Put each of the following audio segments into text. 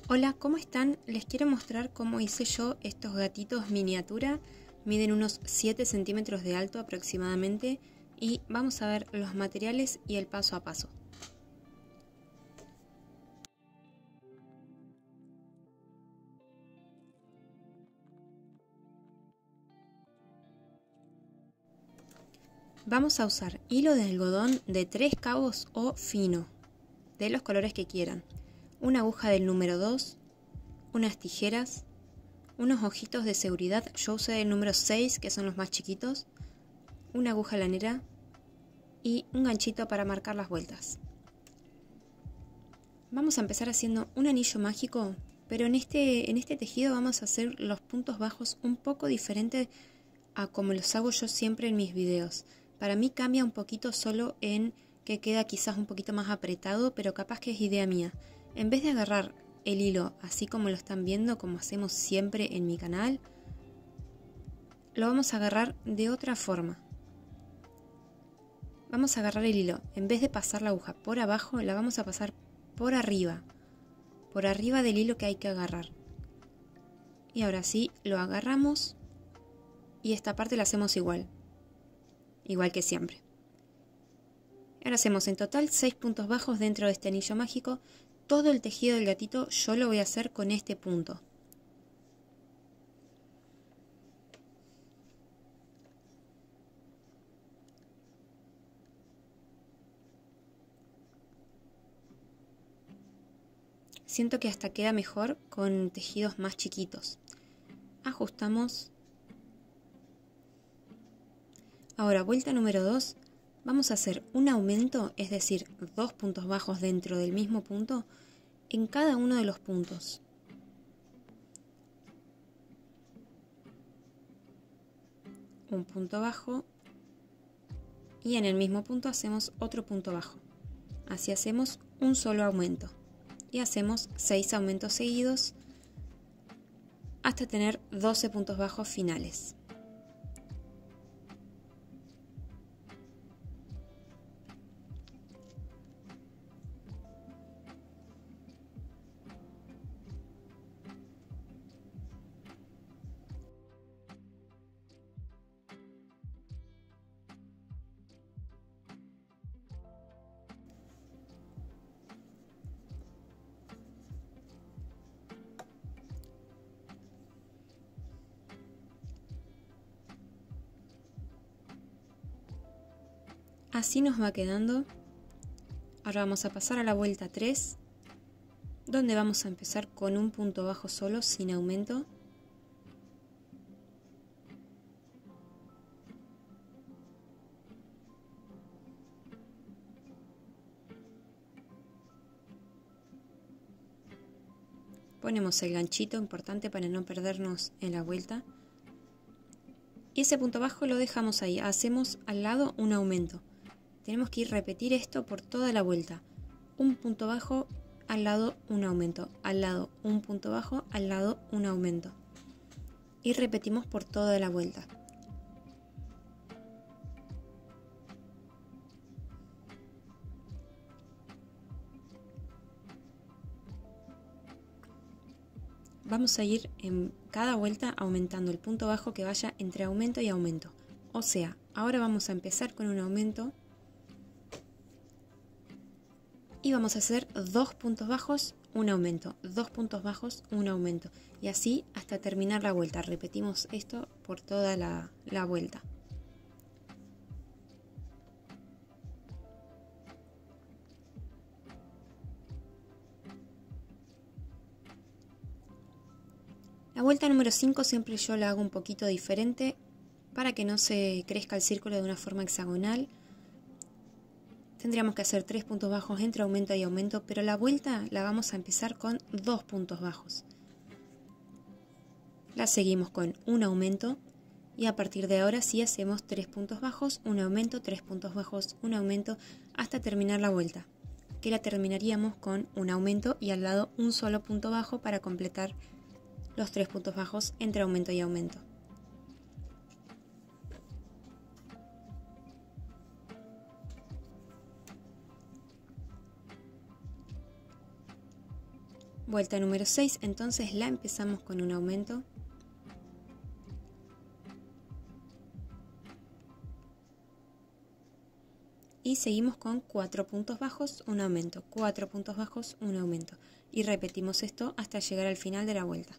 Hola, ¿cómo están? Les quiero mostrar cómo hice yo estos gatitos miniatura. Miden unos 7 centímetros de alto aproximadamente y vamos a ver los materiales y el paso a paso. Vamos a usar hilo de algodón de 3 cabos o fino, de los colores que quieran, una aguja del número 2, unas tijeras, unos ojitos de seguridad, yo usé el número 6 que son los más chiquitos, una aguja lanera y un ganchito para marcar las vueltas. Vamos a empezar haciendo un anillo mágico, pero en este tejido vamos a hacer los puntos bajos un poco diferente a como los hago yo siempre en mis videos. Para mí cambia un poquito solo en que queda quizás un poquito más apretado, pero capaz que es idea mía. En vez de agarrar el hilo así como lo están viendo, como hacemos siempre en mi canal, lo vamos a agarrar de otra forma. Vamos a agarrar el hilo, en vez de pasar la aguja por abajo, la vamos a pasar por arriba del hilo que hay que agarrar. Y ahora sí, lo agarramos y esta parte la hacemos igual que siempre. Ahora hacemos en total 6 puntos bajos dentro de este anillo mágico. Todo el tejido del gatito yo lo voy a hacer con este punto. Siento que hasta queda mejor con tejidos más chiquitos. Ajustamos. Ahora, vuelta número 2. Vamos a hacer un aumento, es decir, 2 puntos bajos dentro del mismo punto en cada uno de los puntos. Un punto bajo y en el mismo punto hacemos otro punto bajo. Así hacemos un solo aumento y hacemos 6 aumentos seguidos hasta tener 12 puntos bajos finales. Así nos va quedando. Ahora vamos a pasar a la vuelta 3, donde vamos a empezar con un punto bajo solo, sin aumento. Ponemos el ganchito, importante para no perdernos en la vuelta. Y ese punto bajo lo dejamos ahí. Hacemos al lado un aumento. Tenemos que repetir esto por toda la vuelta. Un punto bajo, al lado un aumento. Al lado un punto bajo, al lado un aumento. Y repetimos por toda la vuelta. Vamos a ir en cada vuelta aumentando el punto bajo que vaya entre aumento y aumento. O sea, ahora vamos a empezar con un aumento y vamos a hacer 2 puntos bajos, un aumento, 2 puntos bajos, un aumento. Y así hasta terminar la vuelta. Repetimos esto por toda la vuelta. La vuelta número 5 siempre yo la hago un poquito diferente para que no se crezca el círculo de una forma hexagonal. Tendríamos que hacer 3 puntos bajos entre aumento y aumento, pero la vuelta la vamos a empezar con 2 puntos bajos. La seguimos con un aumento y a partir de ahora sí hacemos 3 puntos bajos, un aumento, 3 puntos bajos, un aumento hasta terminar la vuelta, que la terminaríamos con un aumento y al lado un solo punto bajo para completar los 3 puntos bajos entre aumento y aumento. Vuelta número 6, entonces la empezamos con un aumento. Y seguimos con 4 puntos bajos, un aumento, 4 puntos bajos, un aumento. Y repetimos esto hasta llegar al final de la vuelta.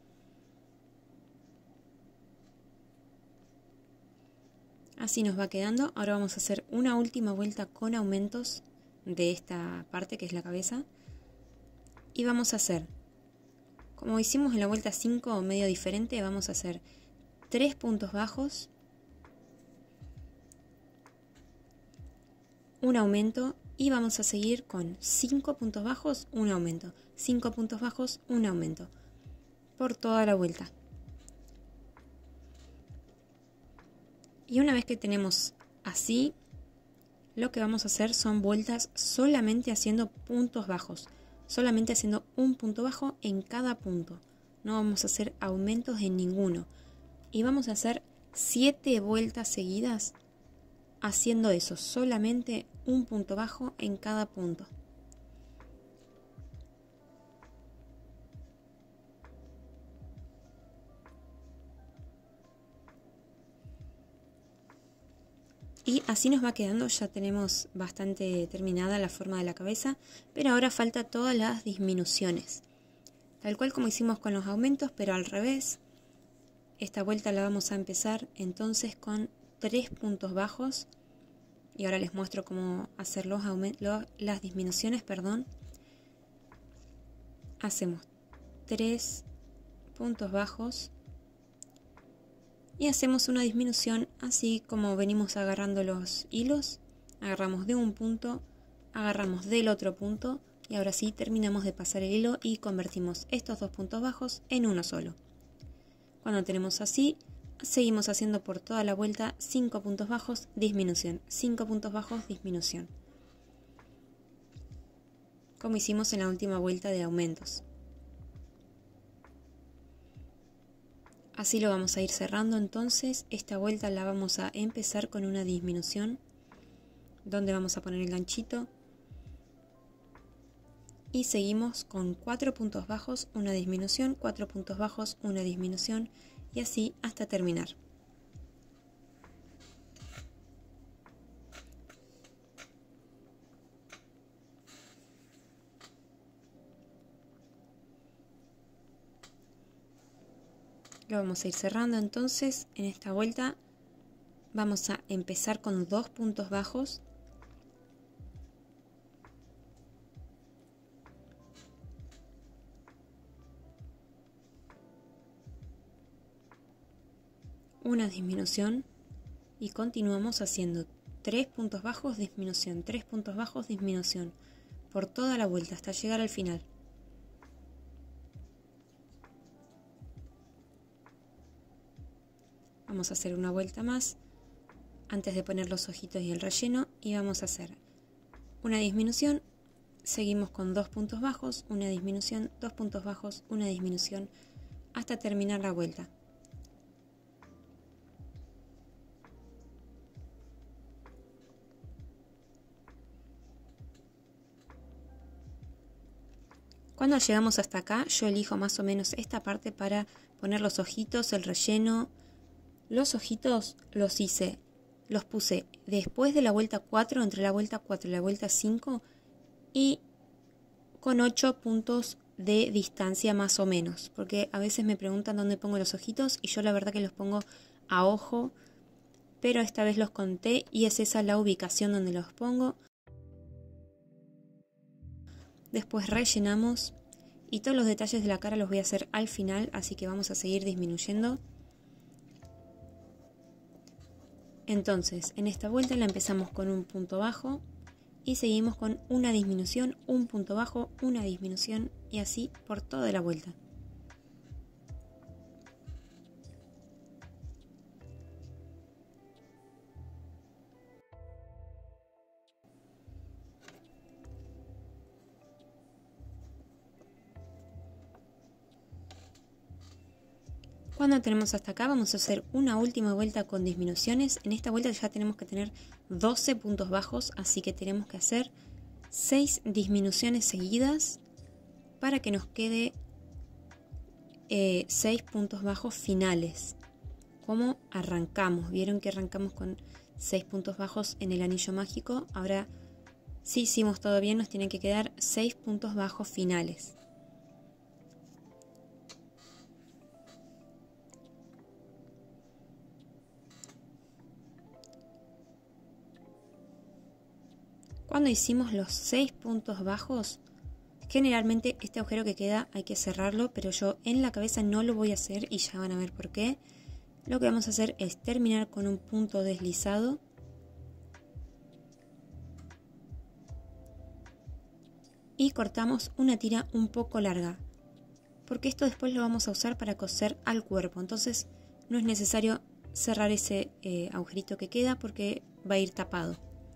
Así nos va quedando. Ahora vamos a hacer una última vuelta con aumentos de esta parte que es la cabeza. Y vamos a hacer, como hicimos en la vuelta 5, medio diferente, vamos a hacer 3 puntos bajos, un aumento y vamos a seguir con 5 puntos bajos, un aumento, 5 puntos bajos, un aumento, por toda la vuelta. Y una vez que tenemos así, lo que vamos a hacer son vueltas solamente haciendo puntos bajos, solamente haciendo un punto bajo en cada punto. No vamos a hacer aumentos en ninguno. Y vamos a hacer 7 vueltas seguidas haciendo eso, solamente un punto bajo en cada punto. Y así nos va quedando, ya tenemos bastante terminada la forma de la cabeza, pero ahora falta todas las disminuciones. Tal cual como hicimos con los aumentos, pero al revés. Esta vuelta la vamos a empezar entonces con 3 puntos bajos. Y ahora les muestro cómo hacer las disminuciones, perdón. Hacemos 3 puntos bajos. Y hacemos una disminución así como venimos agarrando los hilos. Agarramos de un punto, agarramos del otro punto y ahora sí terminamos de pasar el hilo y convertimos estos 2 puntos bajos en uno solo. Cuando tenemos así, seguimos haciendo por toda la vuelta 5 puntos bajos, disminución, 5 puntos bajos, disminución. Como hicimos en la última vuelta de aumentos. Así lo vamos a ir cerrando entonces. Esta vuelta la vamos a empezar con una disminución, donde vamos a poner el ganchito. Y seguimos con 4 puntos bajos, una disminución, 4 puntos bajos, una disminución, y así hasta terminar. Lo vamos a ir cerrando entonces. En esta vuelta vamos a empezar con 2 puntos bajos. Una disminución y continuamos haciendo 3 puntos bajos, disminución, 3 puntos bajos, disminución, por toda la vuelta hasta llegar al final. Vamos a hacer una vuelta más antes de poner los ojitos y el relleno y vamos a hacer una disminución, seguimos con 2 puntos bajos, una disminución, 2 puntos bajos, una disminución hasta terminar la vuelta. Cuando llegamos hasta acá, yo elijo más o menos esta parte para poner los ojitos, el relleno. Los ojitos los puse después de la vuelta 4, entre la vuelta 4 y la vuelta 5 y con 8 puntos de distancia más o menos, porque a veces me preguntan dónde pongo los ojitos y yo la verdad que los pongo a ojo, pero esta vez los conté y es esa la ubicación donde los pongo. Después rellenamos y todos los detalles de la cara los voy a hacer al final, así que vamos a seguir disminuyendo. Entonces, en esta vuelta la empezamos con un punto bajo y seguimos con una disminución, un punto bajo, una disminución y así por toda la vuelta. Cuando tenemos hasta acá vamos a hacer una última vuelta con disminuciones. En esta vuelta ya tenemos que tener 12 puntos bajos, así que tenemos que hacer 6 disminuciones seguidas para que nos quede 6 puntos bajos finales. ¿Cómo arrancamos? Vieron que arrancamos con 6 puntos bajos en el anillo mágico. Ahora, si hicimos todo bien, nos tienen que quedar 6 puntos bajos finales. Cuando hicimos los 6 puntos bajos, generalmente este agujero que queda hay que cerrarlo, pero yo en la cabeza no lo voy a hacer y ya van a ver por qué. Lo que vamos a hacer es terminar con un punto deslizado y cortamos una tira un poco larga, porque esto después lo vamos a usar para coser al cuerpo, entonces no es necesario cerrar ese agujerito que queda porque va a ir tapado.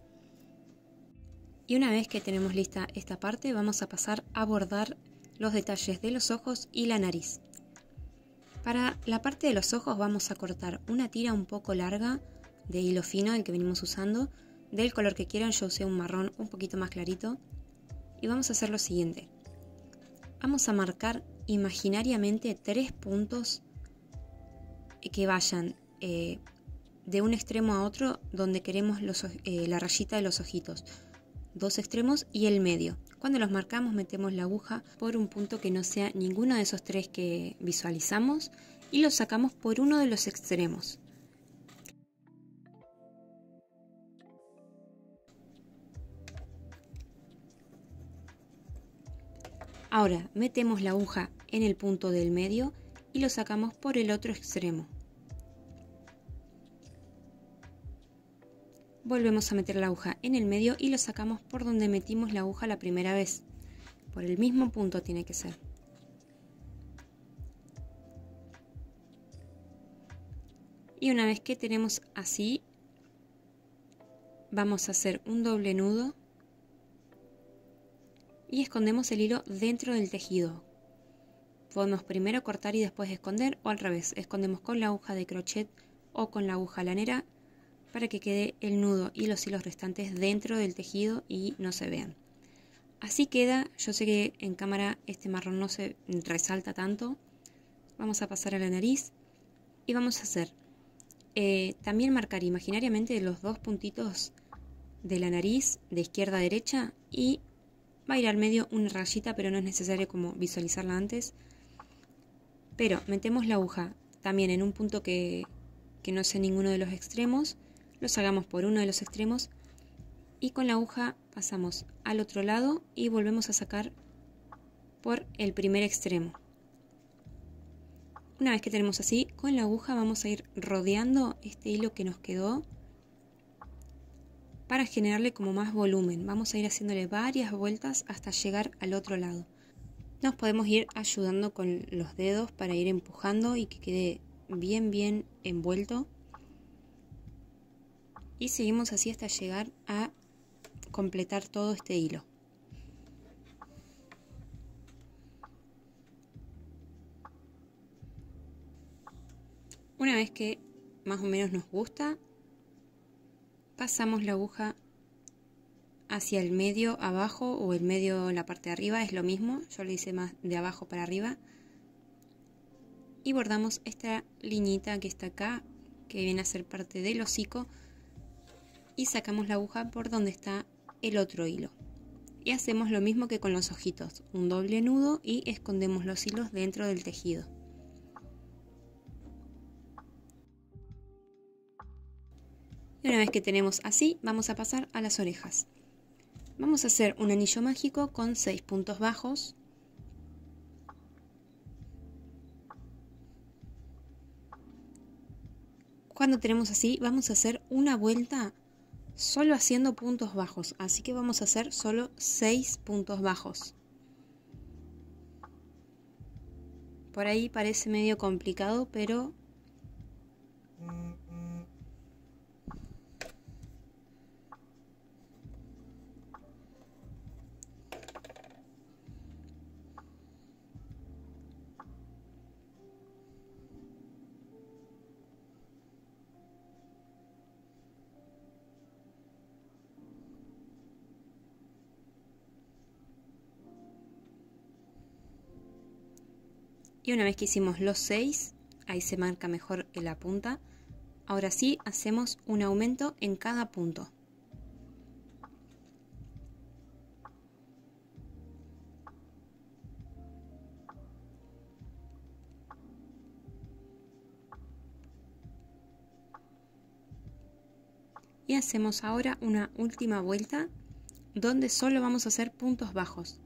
Y una vez que tenemos lista esta parte, vamos a pasar a bordar los detalles de los ojos y la nariz. Para la parte de los ojos vamos a cortar una tira un poco larga de hilo fino, el que venimos usando, del color que quieran. Yo usé un marrón un poquito más clarito. Y vamos a hacer lo siguiente. Vamos a marcar imaginariamente 3 puntos que vayan de un extremo a otro donde queremos la rayita de los ojitos. 2 extremos y el medio. Cuando los marcamos metemos la aguja por un punto que no sea ninguno de esos 3 que visualizamos y lo sacamos por uno de los extremos. Ahora metemos la aguja en el punto del medio y lo sacamos por el otro extremo. Volvemos a meter la aguja en el medio y lo sacamos por donde metimos la aguja la primera vez. Por el mismo punto tiene que ser. Y una vez que tenemos así, vamos a hacer un doble nudo y escondemos el hilo dentro del tejido. Podemos primero cortar y después esconder, o al revés, escondemos con la aguja de crochet o con la aguja lanera para que quede el nudo y los hilos restantes dentro del tejido y no se vean. Así queda. Yo sé que en cámara este marrón no se resalta tanto. Vamos a pasar a la nariz y vamos a hacer también marcar imaginariamente los 2 puntitos de la nariz de izquierda a derecha y va a ir al medio una rayita, pero no es necesario como visualizarla antes. Pero metemos la aguja también en un punto que no sea ninguno de los extremos. Lo sacamos por uno de los extremos y con la aguja pasamos al otro lado y volvemos a sacar por el primer extremo. Una vez que tenemos así, con la aguja vamos a ir rodeando este hilo que nos quedó para generarle como más volumen. Vamos a ir haciéndole varias vueltas hasta llegar al otro lado. Nos podemos ir ayudando con los dedos para ir empujando y que quede bien envuelto. Y seguimos así hasta llegar a completar todo este hilo. Una vez que más o menos nos gusta, pasamos la aguja hacia el medio abajo o el medio en la parte de arriba, es lo mismo, yo lo hice más de abajo para arriba. Y bordamos esta liñita que está acá, que viene a ser parte del hocico, y sacamos la aguja por donde está el otro hilo. Y hacemos lo mismo que con los ojitos, un doble nudo y escondemos los hilos dentro del tejido. Y una vez que tenemos así, vamos a pasar a las orejas. Vamos a hacer un anillo mágico con 6 puntos bajos. Cuando tenemos así, vamos a hacer una vuelta solo haciendo puntos bajos, así que vamos a hacer solo 6 puntos bajos. Por ahí parece medio complicado, pero Y una vez que hicimos los 6, ahí se marca mejor en la punta. Ahora sí, hacemos un aumento en cada punto. Y hacemos ahora una última vuelta donde solo vamos a hacer puntos bajos.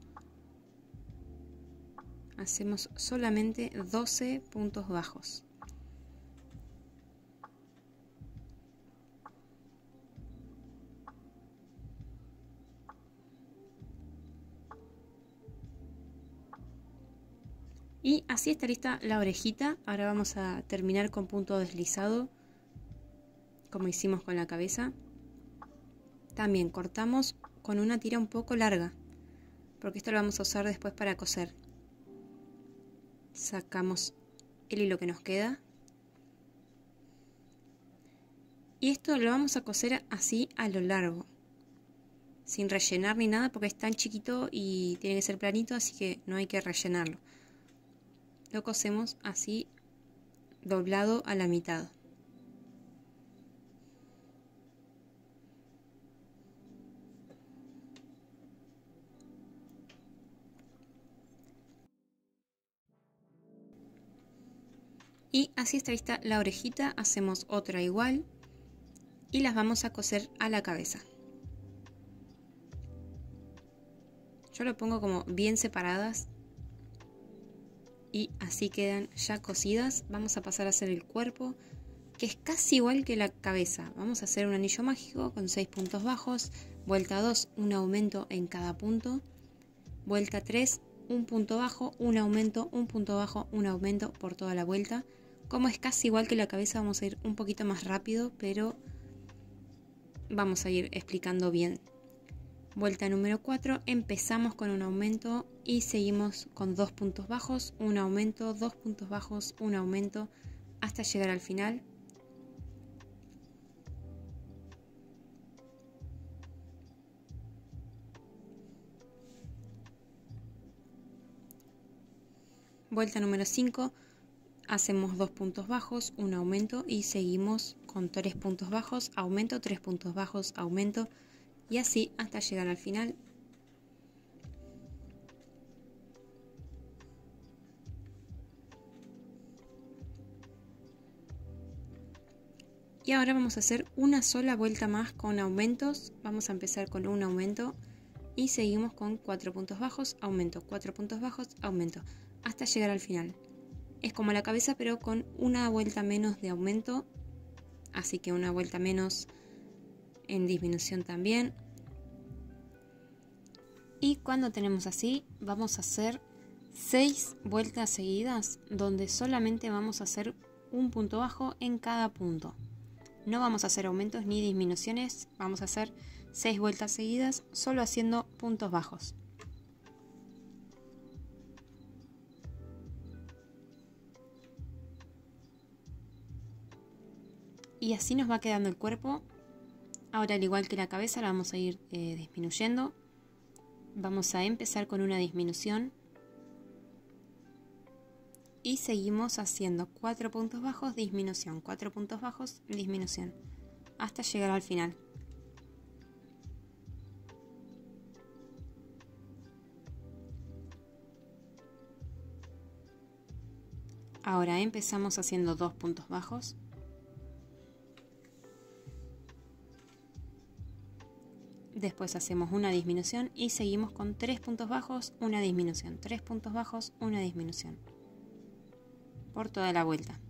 Hacemos solamente 12 puntos bajos. Y así está lista la orejita. Ahora vamos a terminar con punto deslizado, como hicimos con la cabeza. También cortamos con una tira un poco larga, porque esto lo vamos a usar después para coser. Sacamos el hilo que nos queda. Y esto lo vamos a coser así a lo largo, sin rellenar ni nada, porque es tan chiquito y tiene que ser planito, así que no hay que rellenarlo. Lo cosemos así, doblado a la mitad. Y así está lista la orejita. Hacemos otra igual y las vamos a coser a la cabeza. Yo lo pongo como bien separadas y así quedan ya cosidas. Vamos a pasar a hacer el cuerpo, que es casi igual que la cabeza. Vamos a hacer un anillo mágico con 6 puntos bajos, vuelta 2, un aumento en cada punto, vuelta 3, un punto bajo, un aumento, un punto bajo, un aumento por toda la vuelta. Como es casi igual que la cabeza, vamos a ir un poquito más rápido, pero vamos a ir explicando bien. Vuelta número 4, empezamos con un aumento y seguimos con 2 puntos bajos, un aumento, 2 puntos bajos, un aumento, hasta llegar al final. Vuelta número 5, hacemos 2 puntos bajos, un aumento y seguimos con 3 puntos bajos, aumento, 3 puntos bajos, aumento y así hasta llegar al final. Y ahora vamos a hacer una sola vuelta más con aumentos. Vamos a empezar con un aumento y seguimos con 4 puntos bajos, aumento, 4 puntos bajos, aumento, hasta llegar al final. Es como la cabeza, pero con una vuelta menos de aumento, así que una vuelta menos en disminución también. Y cuando tenemos así, vamos a hacer 6 vueltas seguidas, donde solamente vamos a hacer un punto bajo en cada punto. No vamos a hacer aumentos ni disminuciones, vamos a hacer 6 vueltas seguidas, solo haciendo puntos bajos. Y así nos va quedando el cuerpo. Ahora, al igual que la cabeza, la vamos a ir disminuyendo. Vamos a empezar con una disminución. Y seguimos haciendo 4 puntos bajos, disminución, 4 puntos bajos, disminución, hasta llegar al final. Ahora empezamos haciendo 2 puntos bajos. Después hacemos una disminución y seguimos con 3 puntos bajos, una disminución, 3 puntos bajos, una disminución, por toda la vuelta.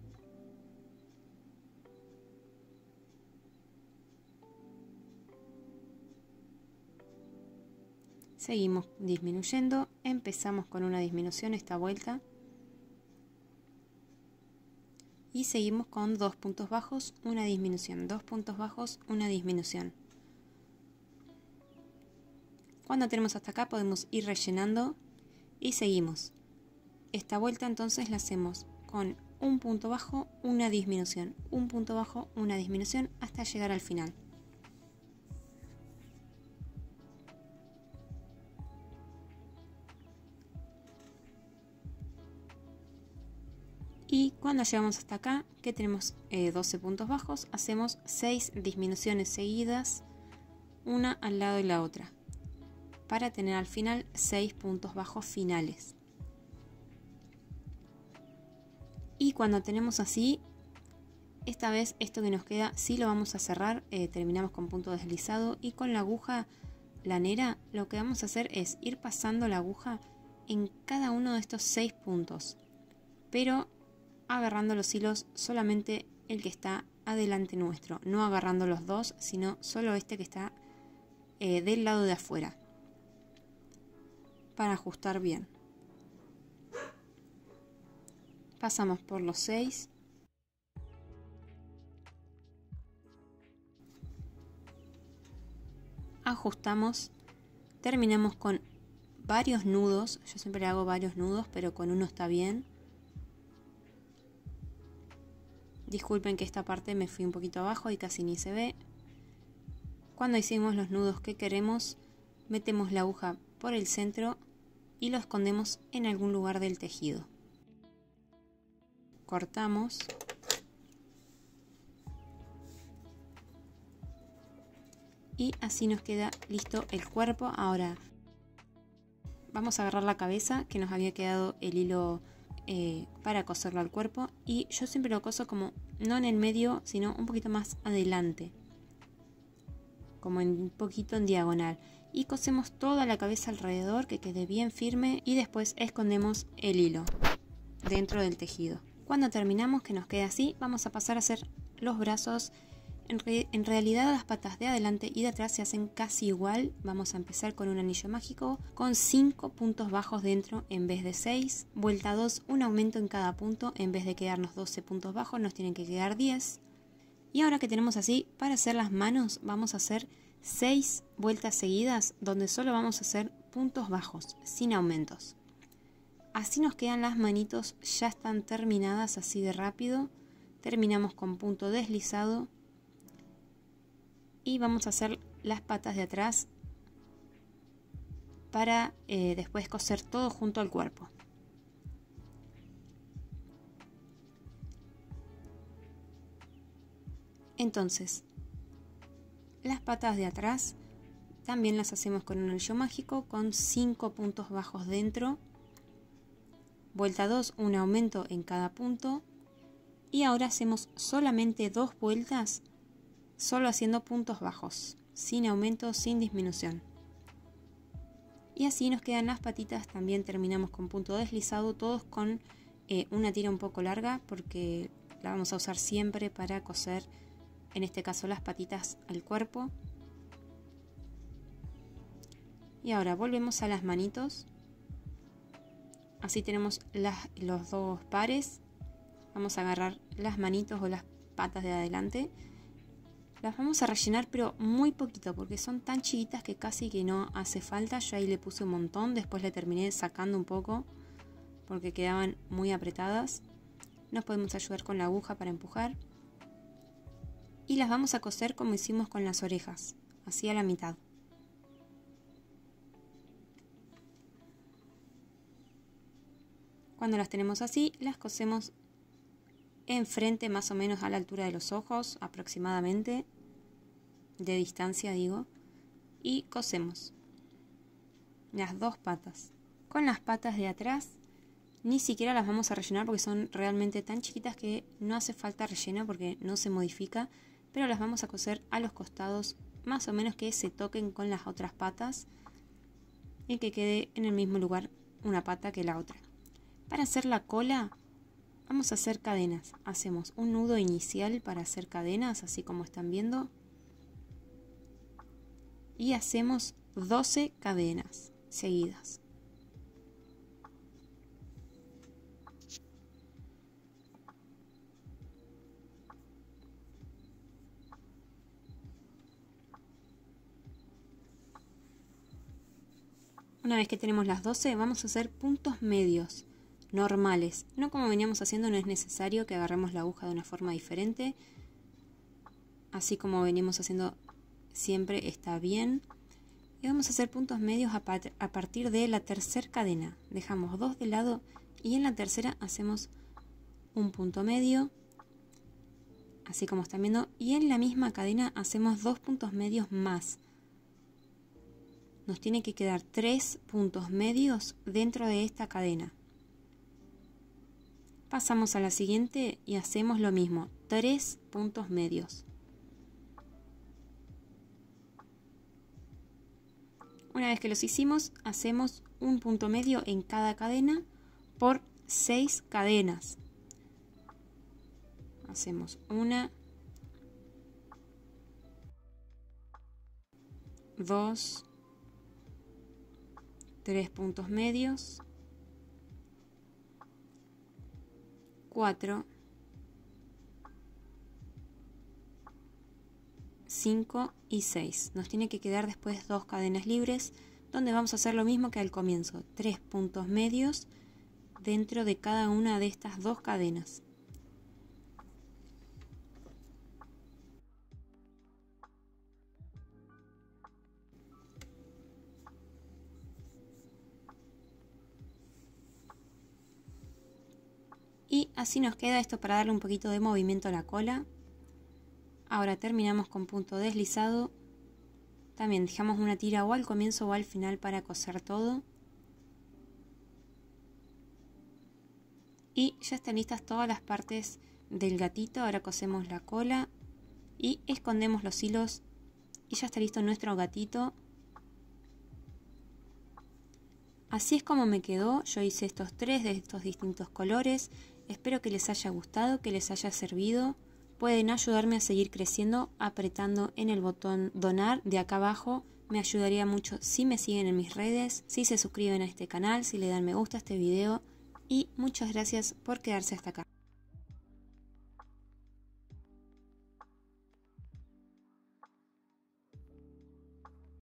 Seguimos disminuyendo, empezamos con una disminución esta vuelta y seguimos con 2 puntos bajos, una disminución, 2 puntos bajos, una disminución. Cuando tenemos hasta acá podemos ir rellenando y seguimos. Esta vuelta entonces la hacemos con un punto bajo, una disminución, un punto bajo, una disminución hasta llegar al final. Y cuando llegamos hasta acá, que tenemos 12 puntos bajos, hacemos 6 disminuciones seguidas, una al lado de la otra, para tener al final 6 puntos bajos finales. Y cuando tenemos así, esta vez esto que nos queda sí lo vamos a cerrar, terminamos con punto deslizado y con la aguja lanera lo que vamos a hacer es ir pasando la aguja en cada uno de estos 6 puntos, pero agarrando los hilos solamente el que está adelante nuestro, no agarrando los dos, sino solo este que está del lado de afuera, para ajustar bien. Pasamos por los 6. Ajustamos, terminamos con varios nudos. Yo siempre hago varios nudos, pero con uno está bien. Disculpen que esta parte me fui un poquito abajo y casi ni se ve. Cuando hicimos los nudos que queremos, metemos la aguja por el centro y lo escondemos en algún lugar del tejido. Cortamos. Y así nos queda listo el cuerpo. Ahora vamos a agarrar la cabeza, que nos había quedado el hilo para coserlo al cuerpo. Y yo siempre lo coso como no en el medio, sino un poquito más adelante, como un poquito en diagonal. Y cosemos toda la cabeza alrededor, que quede bien firme. Y después escondemos el hilo dentro del tejido. Cuando terminamos, que nos quede así, vamos a pasar a hacer los brazos. En realidad las patas de adelante y de atrás se hacen casi igual. Vamos a empezar con un anillo mágico con 5 puntos bajos dentro en vez de 6. Vuelta 2, un aumento en cada punto. En vez de quedarnos 12 puntos bajos, nos tienen que quedar 10. Y ahora que tenemos así, para hacer las manos vamos a hacer 6 vueltas seguidas donde solo vamos a hacer puntos bajos, sin aumentos. Así nos quedan las manitos, ya están terminadas así de rápido. Terminamos con punto deslizado. Y vamos a hacer las patas de atrás para después coser todo junto al cuerpo. Entonces, las patas de atrás también las hacemos con un anillo mágico con 5 puntos bajos dentro. Vuelta 2, un aumento en cada punto. Y ahora hacemos solamente 2 vueltas, solo haciendo puntos bajos, sin aumento, sin disminución. Y así nos quedan las patitas. También terminamos con punto deslizado, todos con una tira un poco larga, porque la vamos a usar siempre para coser, en este caso las patitas al cuerpo. Y ahora volvemos a las manitos. Así tenemos los dos pares. Vamos a agarrar las manitos o las patas de adelante. Las vamos a rellenar, pero muy poquito, porque son tan chiquitas que casi que no hace falta. Yo ahí le puse un montón, después le terminé sacando un poco porque quedaban muy apretadas. Nos podemos ayudar con la aguja para empujar. Y las vamos a coser como hicimos con las orejas, así a la mitad. Cuando las tenemos así, las cosemos enfrente, más o menos a la altura de los ojos, aproximadamente, de distancia digo, y cosemos las dos patas. Con las patas de atrás ni siquiera las vamos a rellenar porque son realmente tan chiquitas que no hace falta relleno porque no se modifica, pero las vamos a coser a los costados, más o menos que se toquen con las otras patas y que quede en el mismo lugar una pata que la otra. Para hacer la cola vamos a hacer cadenas. Hacemos un nudo inicial para hacer cadenas, así como están viendo. Y hacemos 12 cadenas seguidas. Una vez que tenemos las 12, vamos a hacer puntos medios normales. No como veníamos haciendo, no es necesario que agarremos la aguja de una forma diferente. Así como venimos haciendo siempre está bien. Y vamos a hacer puntos medios a partir de la tercera cadena. Dejamos 2 de lado y en la tercera hacemos un punto medio, así como están viendo, y en la misma cadena hacemos 2 puntos medios más. Nos tiene que quedar 3 puntos medios dentro de esta cadena. Pasamos a la siguiente y hacemos lo mismo, 3 puntos medios. Una vez que los hicimos, hacemos un punto medio en cada cadena por 6 cadenas. Hacemos 1, 2, 3 puntos medios, 4, 5 y 6. Nos tiene que quedar después 2 cadenas libres, donde vamos a hacer lo mismo que al comienzo, 3 puntos medios dentro de cada una de estas 2 cadenas. Y así nos queda esto para darle un poquito de movimiento a la cola. Ahora terminamos con punto deslizado. También dejamos una tira o al comienzo o al final para coser todo. Y ya están listas todas las partes del gatito. Ahora cosemos la cola y escondemos los hilos. Y ya está listo nuestro gatito. Así es como me quedó. Yo hice estos 3 de estos distintos colores. Espero que les haya gustado, que les haya servido. Pueden ayudarme a seguir creciendo apretando en el botón donar de acá abajo. Me ayudaría mucho si me siguen en mis redes, si se suscriben a este canal, si le dan me gusta a este video. Y muchas gracias por quedarse hasta acá.